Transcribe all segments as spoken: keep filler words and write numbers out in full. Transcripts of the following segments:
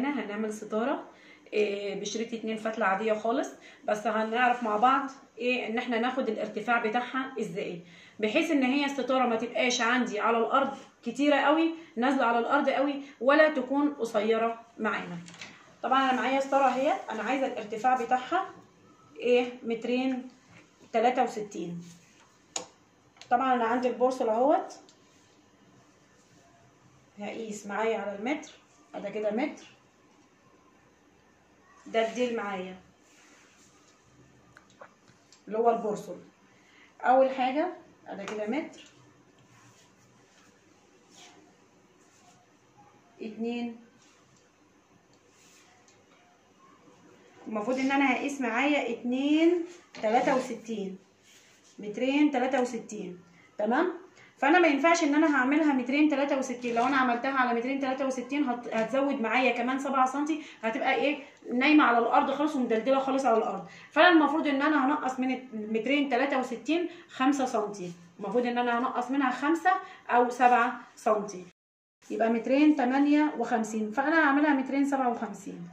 معانا هنعمل ستاره إيه بشريط اتنين فتله عاديه خالص، بس هنعرف مع بعض ايه ان احنا ناخد الارتفاع بتاعها ازاي، بحيث ان هي الستاره ما تبقاش عندي على الارض كتيره قوي نازله على الارض قوي، ولا تكون قصيره معانا. طبعا انا معايا ستاره اهي، انا عايزه الارتفاع بتاعها ايه مترين تلاتة وستين. طبعا انا عندي البورصه اهوت، هقيس معايا على المتر، ده كده متر، ده الديل معايا اللي هو البورصل. اول حاجه ده كده متر، اتنين، المفروض ان انا هقيس معايا اتنين تلاتة وستين، مترين تلاتة وستين، تمام. فانا ما ينفعش ان انا هعملها مترين تلاتة وستين، لو انا عملتها على مترين تلاتة وستين هتزود معايا كمان سبعة سنتي، هتبقى ايه نايمه على الارض خالص ومدلدله خالص على الارض. فانا المفروض ان انا هنقص من مترين تلاتة وستين خمسة سنتي، المفروض ان انا هنقص منها خمسة او سبعة سنتي، يبقى مترين تمانية وخمسين، فانا هعملها مترين سبعة وخمسين.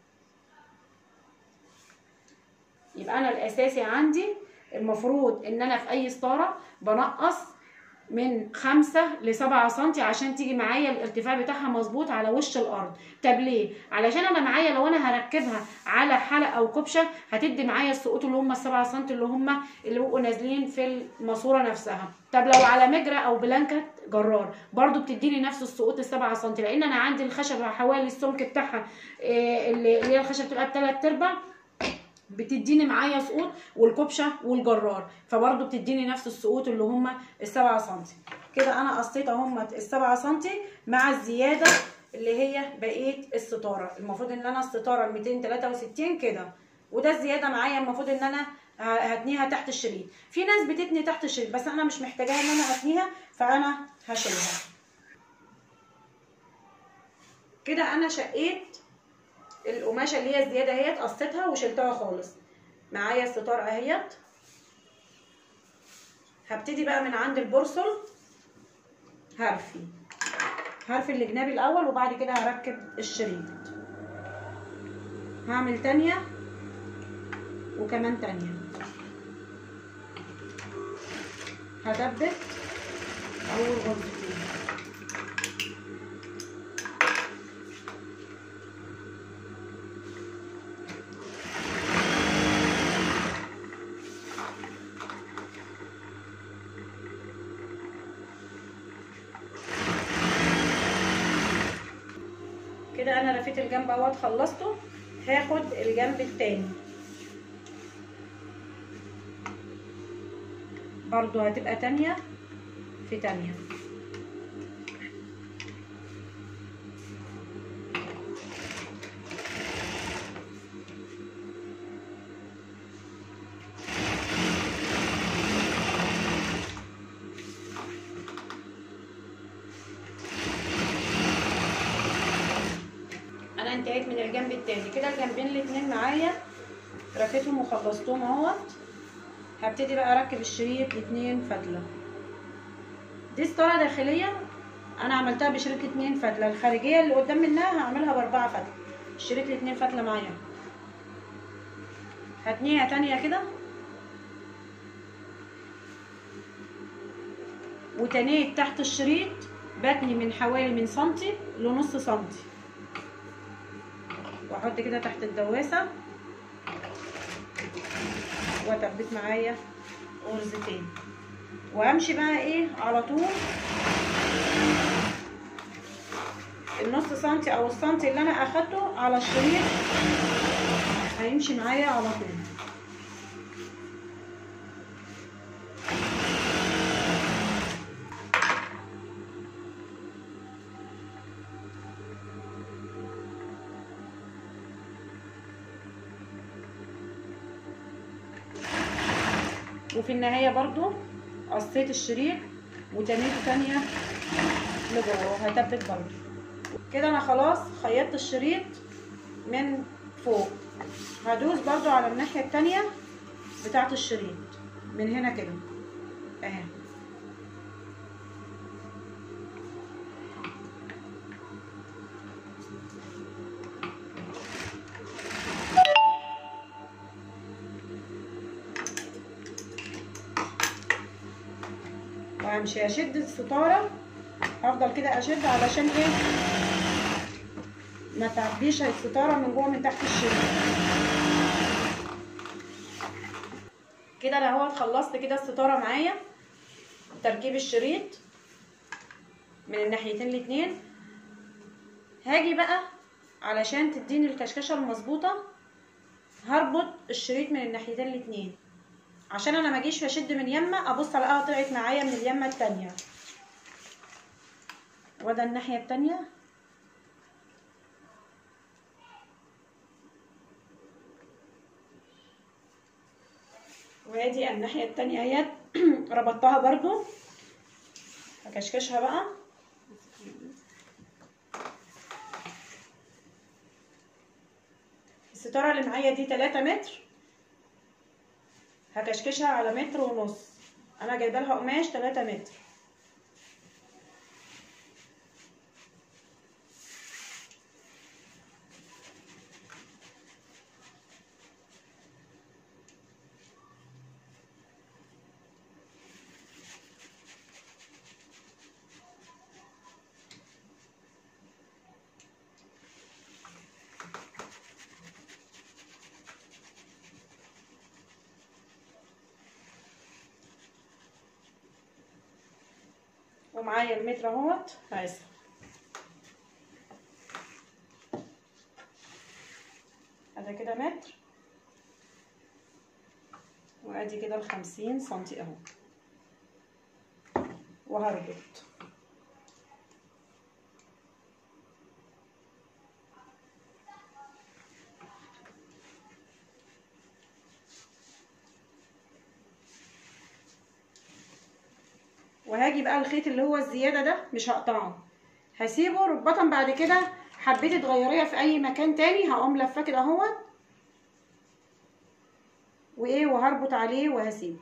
يبقى انا الاساسي عندي المفروض ان انا في اي ستاره بنقص من خمسة لسبعة سنتي عشان تيجي معايا الارتفاع بتاعها مظبوط على وش الارض. طب ليه؟ علشان انا معايا لو انا هركبها على حلقه او كبشه هتدي معايا السقوط اللي هم السبعة سنتي اللي هم اللي بيبقوا نازلين في الماسوره نفسها. طب لو على مجرى او بلانكت جرار برضو بتديني نفس السقوط السبعة سنتي، لان انا عندي الخشبه حوالي السمك بتاعها اللي هي الخشبه بتبقى بتلات ارباع بتديني معايا سقوط، والكبشه والجرار فبرضو بتديني نفس السقوط اللي هم السبعة سنتي. كده انا قصيت اهم السبعة سنتي مع الزياده اللي هي بقيه الستاره. المفروض ان انا الستاره ميتين تلاتة وستين كده، وده الزياده معايا المفروض ان انا هتنيها تحت الشريط. في ناس بتتني تحت الشريط بس انا مش محتاجاها ان انا اتنيها، فانا هشيلها كده. انا شقيت القماشه اللي هي الزياده اهيت، قصيتها وشلتها خالص. معايا الستاره اهيت، هبتدي بقى من عند البورصل هرفي هرفي الجناب الاول، وبعد كده هركب الشريط. هعمل تانية وكمان تانية، هثبت اول غرزتين. كده انا لفيت الجنب اهوت خلصته، هاخد الجنب التاني برضو هتبقى تانية في تانية. انا انتهيت من الجنب التاني. كده الجنبين الاتنين معايا رفيتهم وخلصتهم اهوت. هبتدي بقى اركب الشريط اتنين فتله. دي ستاره داخليه انا عملتها بشريط اتنين فتله، الخارجيه اللي قدام منها هعملها باربعه فتله. الشريط الاتنين فتله معايا، هتنيها تانيه كده وتنيت تحت الشريط، بتني من حوالي من سنتي لنص سنتي، واحط كده تحت الدواسه واتبت معايا غرزتين، وامشي بقى ايه على طول النص سنتي او السنتي اللي انا اخدته على الشريط هيمشي معايا على طول. وفي النهايه برضو قصيت الشريط وتنيته تانية لجوه وهثبت برضو. كده انا خلاص خيطت الشريط من فوق، هدوس برضو على الناحيه التانية بتاعه الشريط من هنا كده اهي. وهمشي اشد الستاره، هفضل كده اشد علشان ايه ما تعديش الستاره من جوه من تحت الشريط. كده انا اهوت خلصت كده الستاره معايا تركيب الشريط من الناحيتين الاتنين. هاجي بقى علشان تديني الكشكشه المظبوطه هربط الشريط من الناحيتين الاتنين، عشان انا ما اجيش اشد من يمه ابص الاقيها طلعت معايا من اليمه التانيه. وده الناحيه التانيه، وادي الناحيه التانيه اهيت ربطتها برضو. هكشكشها بقى. الستاره اللي معايا دي تلاتة متر، هكشكشها على متر ونص. انا جايبه لها قماش تلاتة متر. ومعايا المتر اهوت هقيسها. ادي كده متر، وادي كده الخمسين سنتي اهو، وهربط. وهاجي بقى الخيط اللي هو الزياده ده مش هقطعه، هسيبه رباطا. بعد كده حبيتي تغيريها في اي مكان تاني هقوم لفاه كده اهوت وايه وهربط عليه وهسيبه.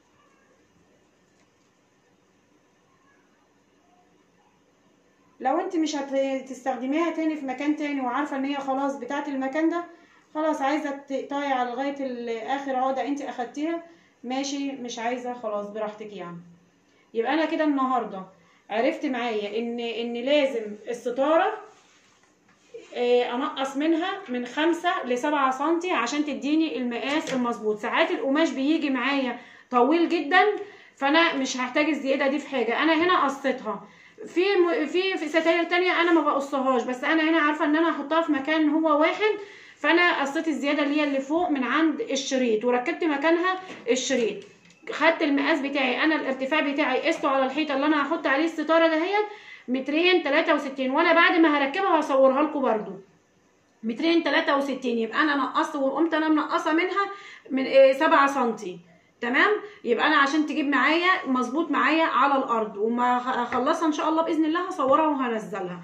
لو انت مش هتستخدميها تاني في مكان تاني وعارفه ان هي خلاص بتاعت المكان ده، خلاص عايزه تقطعي على لغايه اخر عقده انت اخدتيها ماشي، مش عايزه خلاص براحتك يعني. يبقى انا كده النهارده عرفت معايا ان ان لازم الستاره انقص منها من خمسة لسبعة سنتي عشان تديني المقاس المظبوط. ساعات القماش بيجي معايا طويل جدا فانا مش هحتاج الزياده دي في حاجه، انا هنا قصيتها. في في في ستاير تانية انا ما بقصهاش، بس انا هنا عارفه ان انا هحطها في مكان هو واحد، فانا قصيت الزياده اللي هي اللي فوق من عند الشريط وركبت مكانها الشريط. خدت المقاس بتاعي، انا الارتفاع بتاعي قسته على الحيطه اللي انا هحط عليه الستاره دهيت مترين تلاتة وستين، وانا بعد ما هركبها هصورها لكم برده مترين تلاتة وستين. يبقى انا نقصت وقمت انا منقصه منها من إيه سبعة سنتي. تمام. يبقى انا عشان تجيب معايا مظبوط معايا على الارض، وما اخلصها ان شاء الله باذن الله هصورها وهنزلها.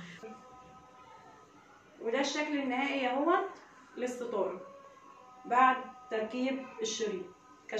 وده الشكل النهائي اهوت للستاره بعد تركيب الشريط.